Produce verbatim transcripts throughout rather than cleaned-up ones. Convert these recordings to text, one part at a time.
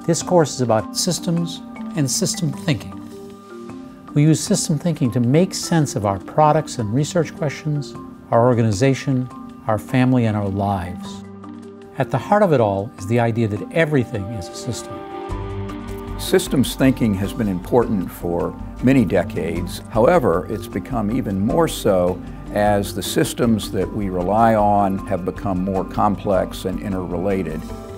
This course is about systems and system thinking. We use system thinking to make sense of our products and research questions, our organization, our family, and our lives. At the heart of it all is the idea that everything is a system. Systems thinking has been important for many decades. However, it's become even more so as the systems that we rely on have become more complex and interrelated.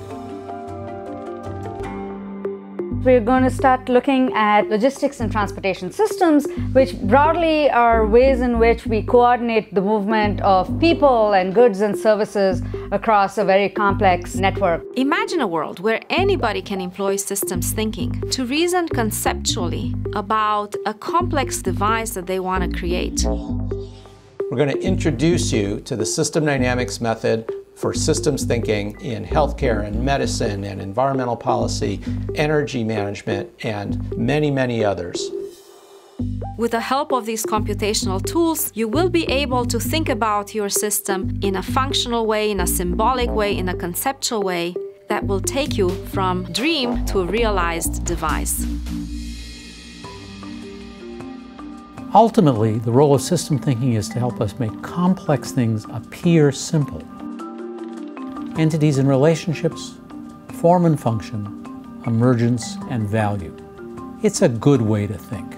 We're going to start looking at logistics and transportation systems, which broadly are ways in which we coordinate the movement of people and goods and services across a very complex network. Imagine a world where anybody can employ systems thinking to reason conceptually about a complex device that they want to create. We're going to introduce you to the system dynamics method for systems thinking in healthcare and medicine and environmental policy, energy management, and many, many others. With the help of these computational tools, you will be able to think about your system in a functional way, in a symbolic way, in a conceptual way that will take you from dream to a realized device. Ultimately, the role of system thinking is to help us make complex things appear simple. Entities and relationships, form and function, emergence and value. It's a good way to think.